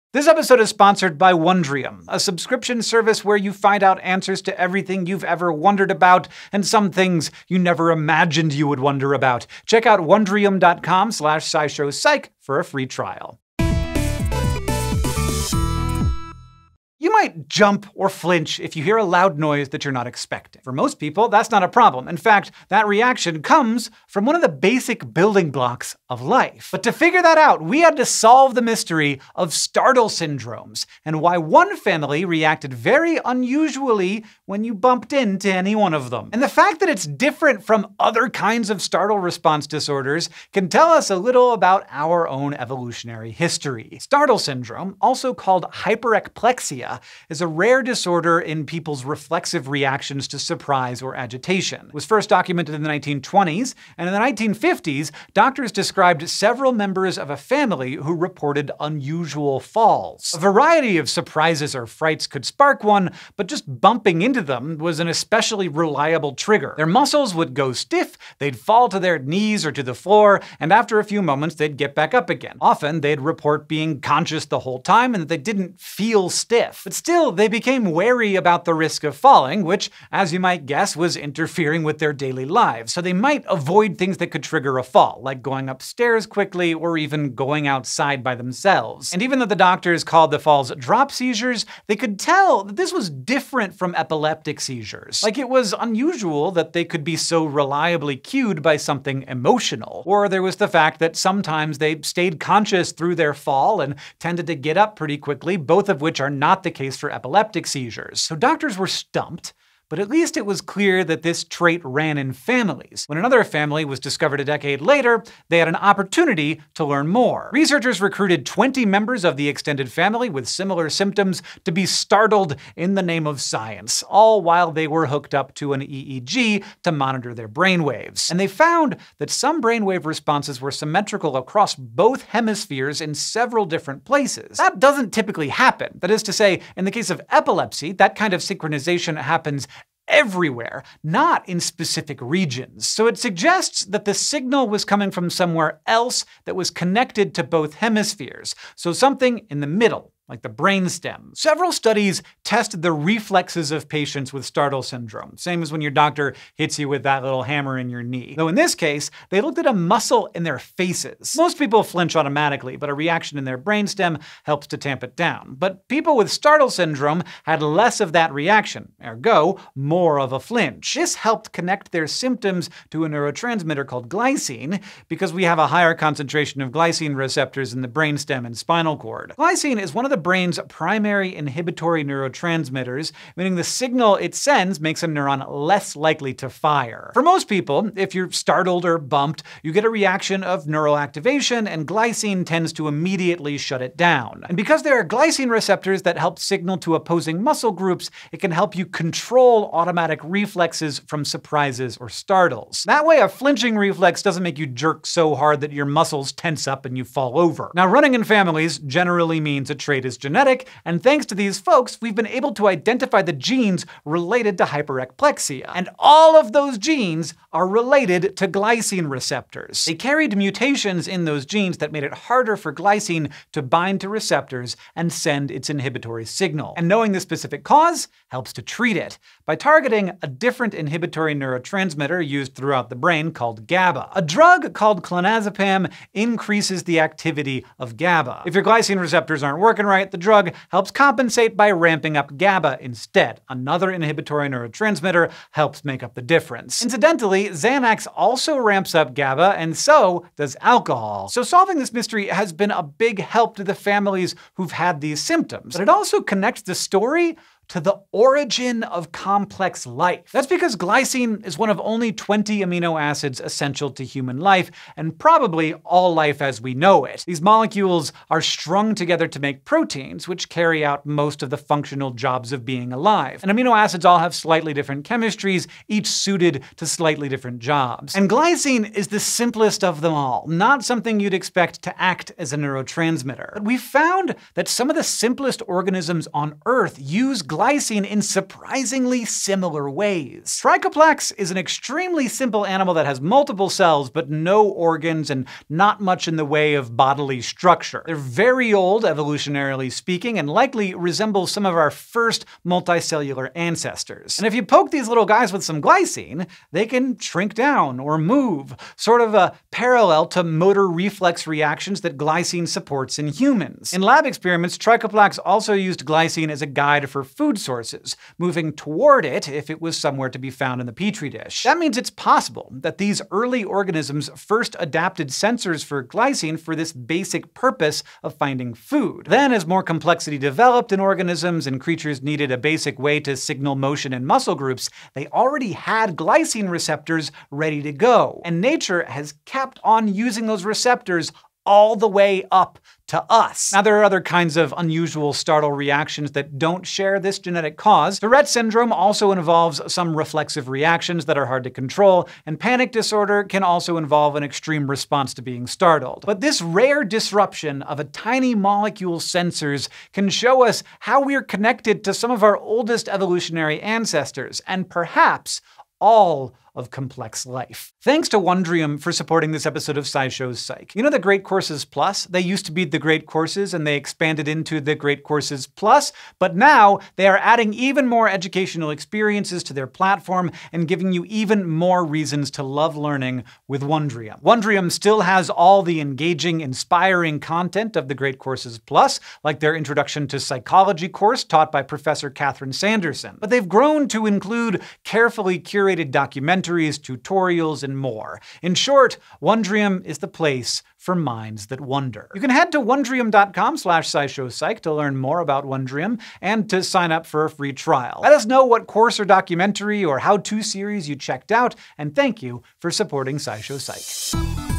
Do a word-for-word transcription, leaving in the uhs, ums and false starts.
This episode is sponsored by Wondrium, a subscription service where you find out answers to everything you've ever wondered about and some things you never imagined you would wonder about. Check out wondrium dot com slash SciShow Psych for a free trial. You might jump or flinch if you hear a loud noise that you're not expecting. For most people, that's not a problem. In fact, that reaction comes from one of the basic building blocks of life. But to figure that out, we had to solve the mystery of startle syndromes and why one family reacted very unusually when you bumped into any one of them. And the fact that it's different from other kinds of startle response disorders can tell us a little about our own evolutionary history. Startle syndrome, also called HYPEREKPLEXIA, is a rare disorder in people's reflexive reactions to surprise or agitation. It was first documented in the nineteen twenties, and in the nineteen fifties, doctors described several members of a family who reported unusual falls. A variety of surprises or frights could spark one, but just bumping into them was an especially reliable trigger. Their muscles would go stiff, they'd fall to their knees or to the floor, and after a few moments they'd get back up again. Often they'd report being conscious the whole time and that they didn't feel stiff. But still, they became wary about the risk of falling, which, as you might guess, was interfering with their daily lives. So they might avoid things that could trigger a fall, like going upstairs quickly or even going outside by themselves. And even though the doctors called the falls drop seizures, they could tell that this was different from epileptic seizures. Like, it was unusual that they could be so reliably cued by something emotional. Or there was the fact that sometimes they stayed conscious through their fall and tended to get up pretty quickly, both of which are not the case for epileptic seizures. So doctors were stumped, but at least it was clear that this trait ran in families. When another family was discovered a decade later, they had an opportunity to learn more. Researchers recruited twenty members of the extended family with similar symptoms to be startled in the name of science, all while they were hooked up to an E E G to monitor their brainwaves. And they found that some brainwave responses were symmetrical across both hemispheres in several different places. That doesn't typically happen. That is to say, in the case of epilepsy, that kind of synchronization happens everywhere, not in specific regions. So it suggests that the signal was coming from somewhere else that was connected to both hemispheres, so something in the middle, like the brainstem. Several studies tested the reflexes of patients with startle syndrome, same as when your doctor hits you with that little hammer in your knee. Though in this case, they looked at a muscle in their faces. Most people flinch automatically, but a reaction in their brainstem helps to tamp it down. But people with startle syndrome had less of that reaction, ergo, more of a flinch. This helped connect their symptoms to a neurotransmitter called glycine, because we have a higher concentration of glycine receptors in the brainstem and spinal cord. Glycine is one of the brain's primary inhibitory neurotransmitters, meaning the signal it sends makes a neuron less likely to fire. For most people, if you're startled or bumped, you get a reaction of neural activation, and glycine tends to immediately shut it down. And because there are glycine receptors that help signal to opposing muscle groups, it can help you control automatic reflexes from surprises or startles. That way, a flinching reflex doesn't make you jerk so hard that your muscles tense up and you fall over. Now, running in families generally means a trait is genetic, and thanks to these folks, we've been able to identify the genes related to hyperekplexia. And all of those genes are related to glycine receptors. They carried mutations in those genes that made it harder for glycine to bind to receptors and send its inhibitory signal. And knowing the specific cause helps to treat it by targeting a different inhibitory neurotransmitter used throughout the brain called GABA. A drug called clonazepam increases the activity of GABA. If your glycine receptors aren't working right, the drug helps compensate by ramping up GABA instead. Another inhibitory neurotransmitter helps make up the difference. Incidentally, Xanax also ramps up GABA, and so does alcohol. So solving this mystery has been a big help to the families who've had these symptoms. But it also connects the story to the origin of complex life. That's because glycine is one of only twenty amino acids essential to human life, and probably all life as we know it. These molecules are strung together to make proteins, which carry out most of the functional jobs of being alive. And amino acids all have slightly different chemistries, each suited to slightly different jobs. And glycine is the simplest of them all, not something you'd expect to act as a neurotransmitter. But we found that some of the simplest organisms on Earth use glycine glycine in surprisingly similar ways. Trichoplex is an extremely simple animal that has multiple cells but no organs and not much in the way of bodily structure. They're very old, evolutionarily speaking, and likely resemble some of our first multicellular ancestors. And if you poke these little guys with some glycine, they can shrink down or move, sort of a parallel to motor reflex reactions that glycine supports in humans. In lab experiments, Trichoplex also used glycine as a guide for food sources, moving toward it if it was somewhere to be found in the petri dish. That means it's possible that these early organisms first adapted sensors for glycine for this basic purpose of finding food. Then, as more complexity developed in organisms and creatures needed a basic way to signal motion in muscle groups, they already had glycine receptors ready to go. And nature has kept on using those receptors all the way up to us. Now, there are other kinds of unusual startle reactions that don't share this genetic cause. Tourette syndrome also involves some reflexive reactions that are hard to control, and panic disorder can also involve an extreme response to being startled. But this rare disruption of a tiny molecule's sensors can show us how we're connected to some of our oldest evolutionary ancestors, and perhaps all of complex life. Thanks to Wondrium for supporting this episode of SciShow's Psych. You know the Great Courses Plus? They used to be the Great Courses and they expanded into the Great Courses Plus, but now they are adding even more educational experiences to their platform and giving you even more reasons to love learning with Wondrium. Wondrium still has all the engaging, inspiring content of the Great Courses Plus, like their Introduction to Psychology course taught by Professor Catherine Sanderson. But they've grown to include carefully curated documentaries, tutorials, and more. In short, Wondrium is the place for minds that wonder. You can head to wondrium dot com slash scishowpsych to learn more about Wondrium and to sign up for a free trial. Let us know what course or documentary or how-to series you checked out, and thank you for supporting SciShow Psych.